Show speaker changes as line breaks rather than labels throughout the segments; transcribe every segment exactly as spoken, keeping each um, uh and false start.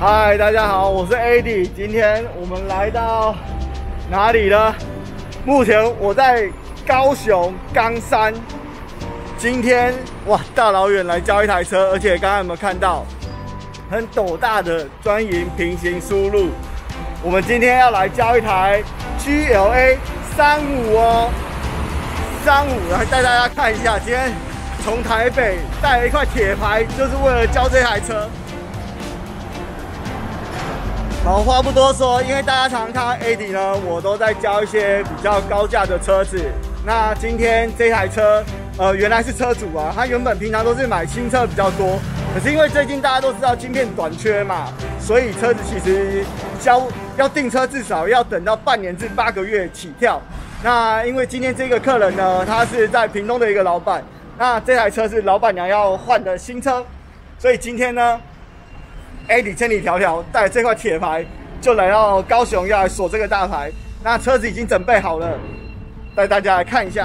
嗨，大家好，我是 A D。今天我们来到哪里呢？目前我在高雄冈山。今天哇，大老远来交一台车，而且刚刚有没有看到很斗大的专营平行输入？我们今天要来交一台 G L A 三五哦，三五来带大家看一下。今天从台北带了一块铁牌，就是为了交这台车。 好，话不多说，因为大家常常看到 A D 呢，我都在教一些比较高价的车子。那今天这台车，呃，原来是车主啊，他原本平常都是买新车比较多，可是因为最近大家都知道晶片短缺嘛，所以车子其实交要订车至少要等到半年至八个月起跳。那因为今天这个客人呢，他是在屏东的一个老板，那这台车是老板娘要换的新车，所以今天呢。 A D 千里迢迢带这块铁牌就来到高雄，要来锁这个大牌。那车子已经准备好了，带大家来看一下。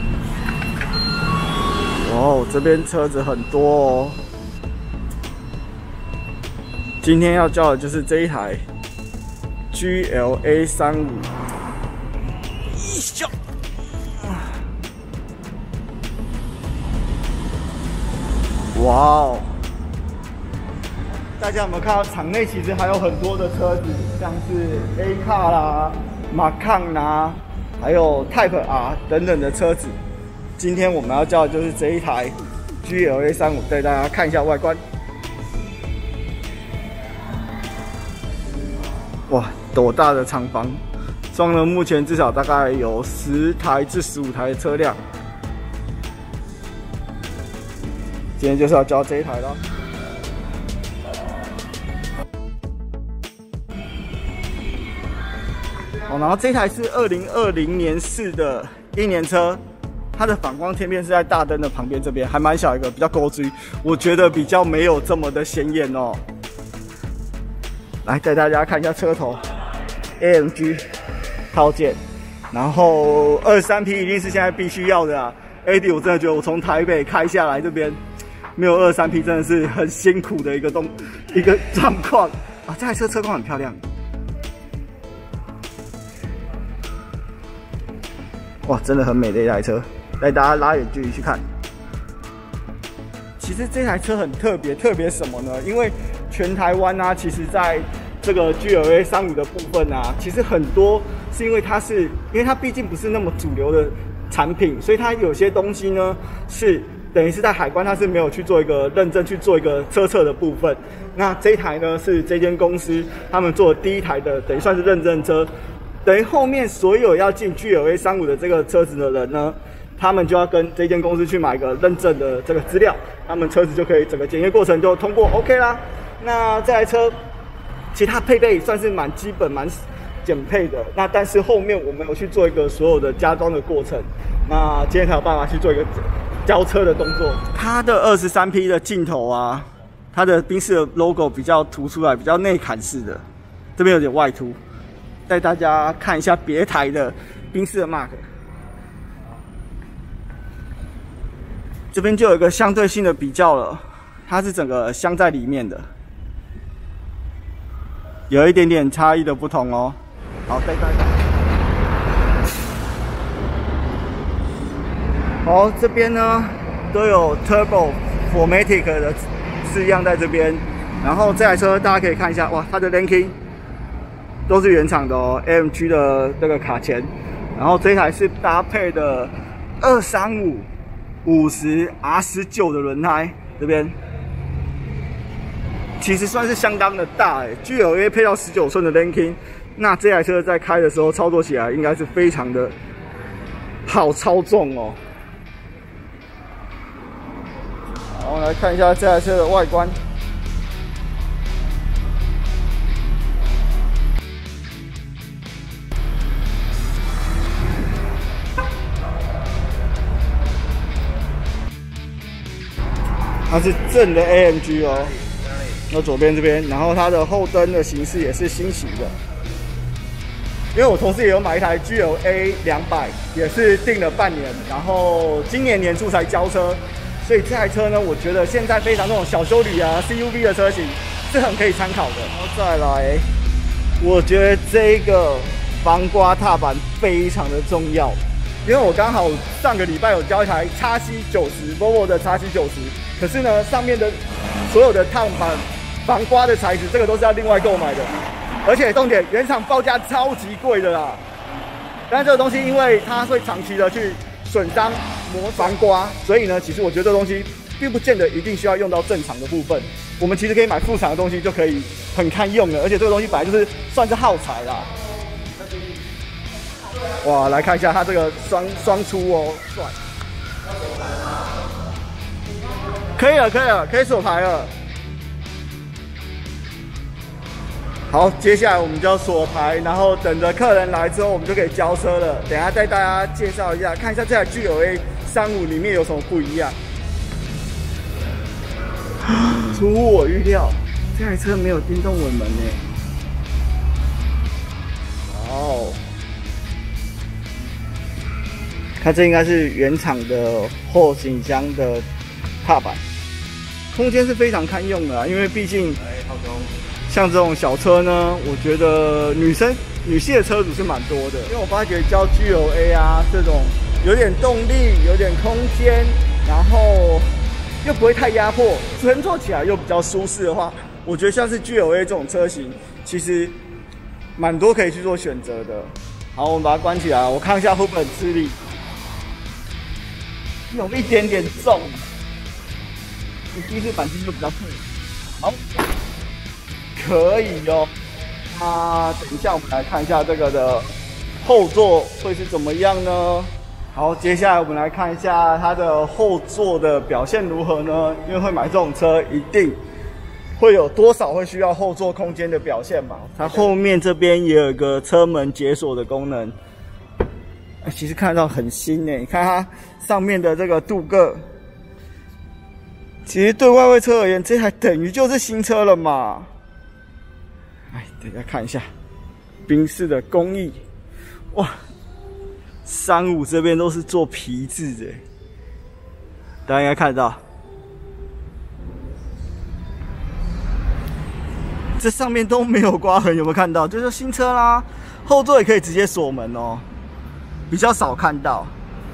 哇哦，这边车子很多哦。今天要交的就是这一台 G L A 三五。哇哦！ 大家有没有看到场内其实还有很多的车子，像是 A 卡啦、马抗啦，还有 Type R 等等的车子。今天我们要交的就是这一台 G L A 三五，带大家看一下外观。哇，斗大的厂房，装了目前至少大概有十台至十五台的车辆。今天就是要交这一台了。 哦，然后这台是二零二零年式的一年车，它的反光贴片是在大灯的旁边这边，还蛮小一个，比较勾追，我觉得比较没有这么的显眼哦。来带大家看一下车头 ，A M G 套件，然后二十三匹一定是现在必须要的啊。A D 我真的觉得我从台北开下来这边，没有二十三匹真的是很辛苦的一个动一个状况啊。这台车车况很漂亮。 哇，真的很美的一台车，带大家拉远距离去看。其实这台车很特别，特别什么呢？因为全台湾啊，其实在这个 G L A 三五的部分啊，其实很多是因为它是，因为它毕竟不是那么主流的产品，所以它有些东西呢是等于是在海关它是没有去做一个认证，去做一个车测的部分。那这一台呢是这间公司他们做的第一台的，等于算是认证车。 等于后面所有要进 G L A 三五的这个车子的人呢，他们就要跟这间公司去买个认证的这个资料，他们车子就可以整个检验过程就通过 OK 啦。那这台车其他配备算是蛮基本、蛮简配的。那但是后面我们有去做一个所有的加装的过程，那今天才有办法去做一个交车的动作。它的二十三P的镜头啊，它的宾士的 logo 比较凸出来，比较内砍式的，这边有点外凸。 带大家看一下别台的宾士的 Mark， 这边就有一个相对性的比较了，它是整个镶在里面的，有一点点差异的不同哦。好，带大家。好，这边呢都有 Turbo Formatic 的字样在这边，然后这台车大家可以看一下，哇，它的 Linking。 都是原厂的哦 ，A M G 的这个卡钳，然后这一台是搭配的二三五五十 R 十九的轮胎，这边其实算是相当的大哎 ，G L A 配到十九寸的 Linking， 那这台车在开的时候操作起来应该是非常的好操纵哦。好，我们来看一下这台车的外观。 它是正的 A M G 哦，那左边这边，然后它的后灯的形式也是新型的。因为我同事也有买一台 G L A 两百，也是订了半年，然后今年年初才交车，所以这台车呢，我觉得现在非常那种小休旅啊 C U V 的车型是很可以参考的。然后再来，我觉得这个防刮踏板非常的重要，因为我刚好上个礼拜有交一台 X C 九十 Volvo 的 X C 九十，可是呢，上面的所有的踏板防刮的材质，这个都是要另外购买的，而且重点原厂报价超级贵的啦。但是这个东西因为它会长期的去损伤磨防刮，所以呢，其实我觉得这个东西并不见得一定需要用到正常的部分。我们其实可以买副厂的东西就可以很堪用了，而且这个东西本来就是算是耗材啦。哇，来看一下它这个双双出哦，帅！可以了，可以了，可以锁牌了。好，接下来我们就要锁牌，然后等着客人来之后，我们就可以交车了。等一下带大家介绍一下，看一下这台 G L A 三五里面有什么不一样。出乎我预料，这台车没有电动尾门呢。哦，它这应该是原厂的后行箱的踏板，空间是非常堪用的啊，因为毕竟。像这种小车呢，我觉得女生、女性的车主是蛮多的，因为我发觉交 G L A 啊这种有点动力、有点空间，然后又不会太压迫，乘坐起来又比较舒适的话，我觉得像是 G L A 这种车型，其实蛮多可以去做选择的。好，我们把它关起来，我看一下会不会很吃力，有一点点重，你第一次钣金就比较痛。好。可以哦，那等一下我们来看一下这个的后座会是怎么样呢？好，接下来我们来看一下它的后座的表现如何呢？因为会买这种车，一定会有多少会需要后座空间的表现嘛。它后面这边也有一个车门解锁的功能，其实看到很新诶，你看它上面的这个镀铬，其实对外汇车而言，这台等于就是新车了嘛。哎，大家看一下，宾士的工艺，哇，三五这边都是做皮质的，大家应该看得到。这上面都没有刮痕，有没有看到？就是新车啦，后座也可以直接锁门哦，比较少看到。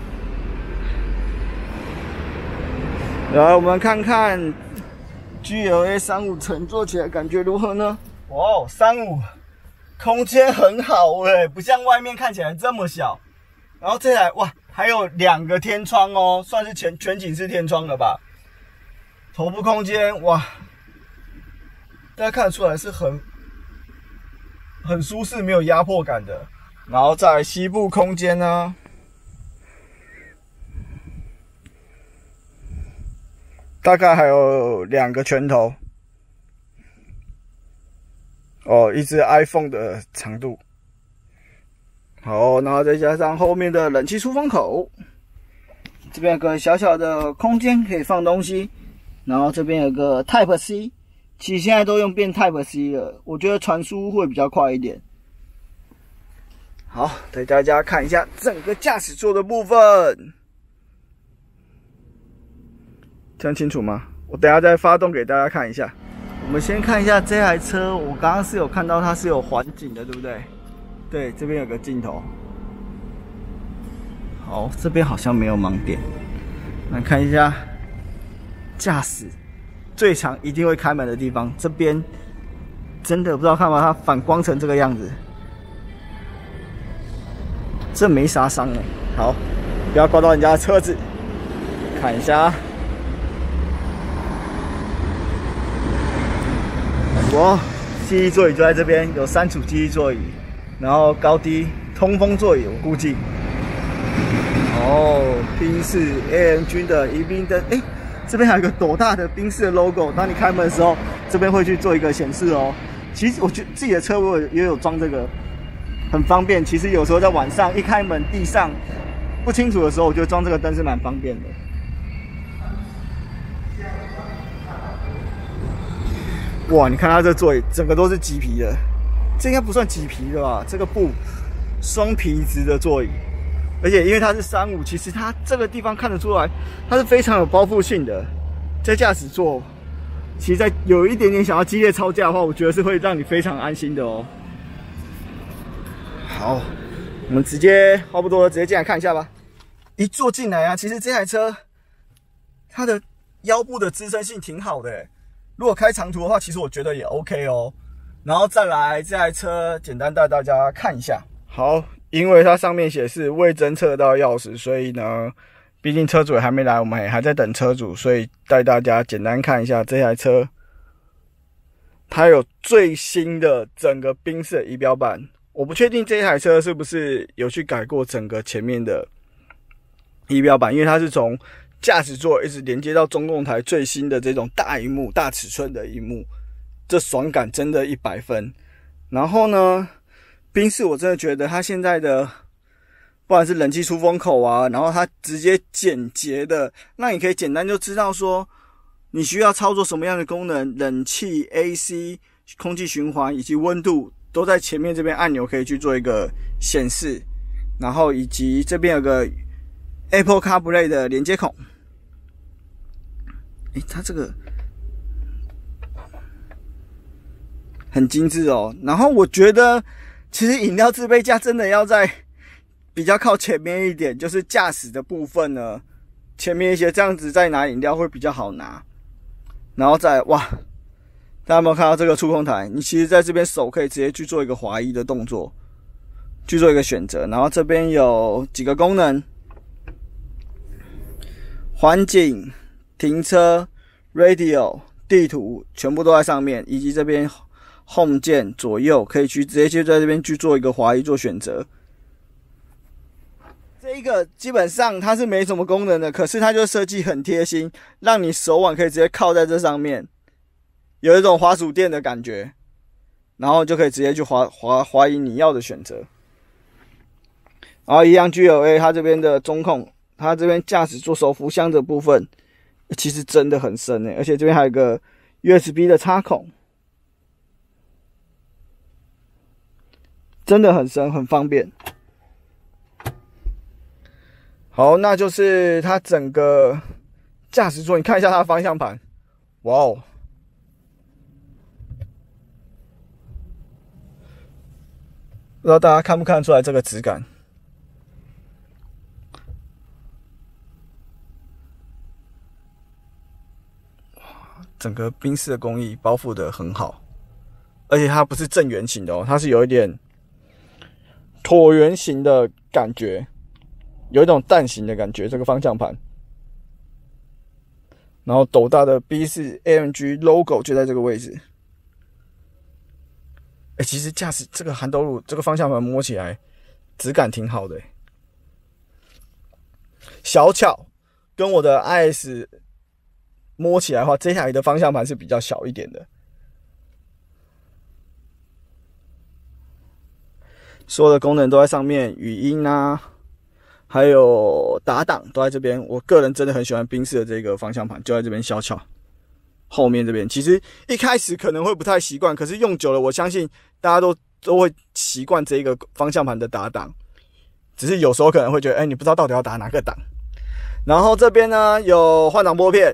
来，我们看看 G L A 三五乘坐起来感觉如何呢？哇哦，三五空间很好哎，不像外面看起来这么小。然后这台哇，还有两个天窗哦，算是全全景式天窗了吧？头部空间哇，大家看得出来是很很舒适，没有压迫感的。然后再来膝部空间呢，大概还有两个拳头。哦，一只 iPhone 的长度，好，然后再加上后面的冷气出风口，这边有个小小的空间可以放东西，然后这边有个 Type C， 其实现在都用变 Type C 了，我觉得传输会比较快一点。好，带大家看一下整个驾驶座的部分，这样清楚吗？我等一下再发动给大家看一下。我们先看一下这台车，我刚刚是有看到它是有环景的，对不对？对，这边有个镜头。好，这边好像没有盲点。来看一下驾驶最常一定会开门的地方，这边真的不知道看到它反光成这个样子，这没啥伤哎。好，不要刮到人家的车子。看一下。哇，记忆座椅就在这边，有三组记忆座椅，然后高低通风座椅，我估计。哦，宾士 A M G 的迎宾灯，哎，这边还有一个斗大的宾士的 logo， 当你开门的时候，这边会去做一个显示哦。其实我觉得自己的车我也有装这个，很方便。其实有时候在晚上一开门，地上不清楚的时候，我觉得装这个灯是蛮方便的。哇，你看它这座椅整个都是麂皮的，这应该不算麂皮的吧？这个布双皮质的座椅，而且因为它是三五，其实它这个地方看得出来，它是非常有包覆性的。在驾驶座其实在有一点点想要激烈超价的话，我觉得是会让你非常安心的哦。好，我们直接话不多，直接进来看一下吧。一坐进来啊，其实这台车它的腰部的支撑性挺好的，如果开长途的话，其实我觉得也 OK 哦。然后再来这台车，简单带大家看一下。好，因为它上面写是未侦测到钥匙，所以呢，毕竟车主也还没来，我们也还在等车主，所以带大家简单看一下这台车。它有最新的整个宾士的仪表板，我不确定这台车是不是有去改过整个前面的仪表板，因为它是从驾驶座一直连接到中控台最新的这种大萤幕、大尺寸的萤幕，这爽感真的一百分。然后呢，宾士我真的觉得它现在的不管是冷气出风口啊，然后它直接简洁的，让你可以简单就知道说你需要操作什么样的功能，冷气、A C、空气循环以及温度都在前面这边按钮可以去做一个显示，然后以及这边有个 Apple CarPlay 的连接孔。诶，它这个很精致哦。然后我觉得其实饮料自备架真的要在比较靠前面一点，就是驾驶的部分呢，前面一些这样子再拿饮料会比较好拿。然后再哇，大家有没有看到这个触控台？你其实在这边手可以直接去做一个滑移的动作，去做一个选择。然后这边有几个功能：环景、停车、radio、地图，全部都在上面，以及这边 home 键左右可以去直接就在这边去做一个滑移做选择。这一个基本上它是没什么功能的，可是它就设计很贴心，让你手腕可以直接靠在这上面，有一种滑鼠垫的感觉，然后就可以直接去滑滑滑移你要的选择。然后一样 G L A 它这边的中控，它这边驾驶座手扶箱的部分其实真的很深诶，而且这边还有一个 U S B 的插孔，真的很深，很方便。好，那就是它整个驾驶座，你看一下它的方向盘，哇哦！不知道大家看不看得出来这个质感？哇，整个宾士的工艺包覆的很好，而且它不是正圆形的哦，它是有一点椭圆形的感觉。有一种蛋形的感觉，这个方向盘，然后斗大的 B 四 A M G logo 就在这个位置。哎、欸，其实驾驶这个韩斗路这个方向盘摸起来质感挺好的、欸，小巧，跟我的 I S 摸起来的话，这台的方向盘是比较小一点的。所有的功能都在上面，语音啊。还有打档都在这边，我个人真的很喜欢宾士的这个方向盘，就在这边小巧。后面这边其实一开始可能会不太习惯，可是用久了，我相信大家都都会习惯这个方向盘的打档。只是有时候可能会觉得，哎、欸，你不知道到底要打哪个档。然后这边呢有换挡拨片，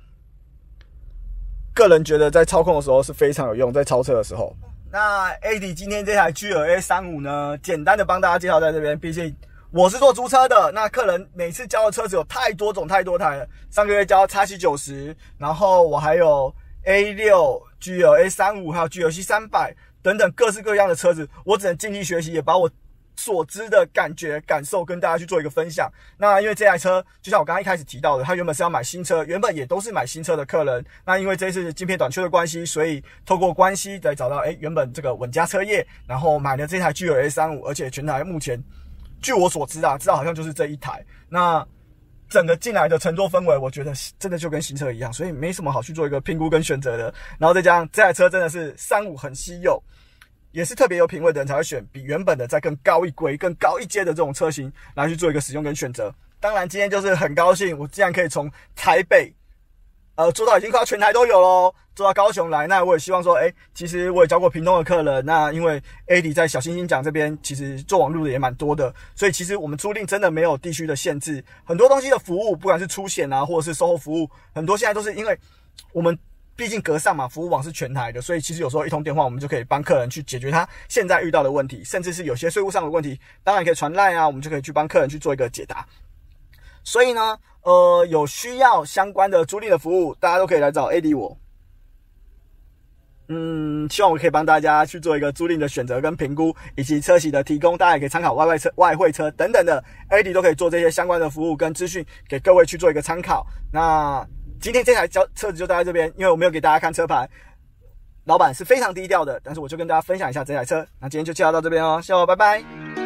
个人觉得在操控的时候是非常有用，在超车的时候。那 A D 今天这台 G L A 三十五呢，简单的帮大家介绍在这边，毕竟。我是做租车的，那客人每次交的车子有太多种太多台了。上个月交 X C 九十，然后我还有 A 六、G L A 三十五，还有 G L C 三百等等各式各样的车子，我只能尽力学习，也把我所知的感觉感受跟大家去做一个分享。那因为这台车，就像我刚刚一开始提到的，他原本是要买新车，原本也都是买新车的客人。那因为这一次晶片短缺的关系，所以透过关系来找到，哎，原本这个稳家车业，然后买了这台 G L A 三十五，而且全台目前。据我所知啊，知道好像就是这一台。那整个进来的乘坐氛围，我觉得真的就跟新车一样，所以没什么好去做一个评估跟选择的。然后再加上这台车真的是三十五很稀有，也是特别有品味的人才会选比原本的再更高一规、更高一阶的这种车型来去做一个使用跟选择。当然，今天就是很高兴，我竟然可以从台北。呃，做到已经快要全台都有咯，做到高雄来，那我也希望说，哎，其实我也教过屏东的客人，那因为 A D 在小星星奖这边其实做网路的也蛮多的，所以其实我们租赁真的没有地区的限制，很多东西的服务，不管是出险啊，或者是售后服务，很多现在都是因为我们毕竟格上嘛，服务网是全台的，所以其实有时候一通电话我们就可以帮客人去解决他现在遇到的问题，甚至是有些税务上的问题，当然可以传 LINE 啊，我们就可以去帮客人去做一个解答。所以呢，呃，有需要相关的租赁的服务，大家都可以来找 A D 我。嗯，希望我可以帮大家去做一个租赁的选择跟评估，以及车型的提供，大家也可以参考外外车、外汇车等等的 A D 都可以做这些相关的服务跟资讯给各位去做一个参考。那今天这台车子就在这边，因为我没有给大家看车牌，老板是非常低调的，但是我就跟大家分享一下这台车。那今天就介绍到这边哦，谢谢，拜拜。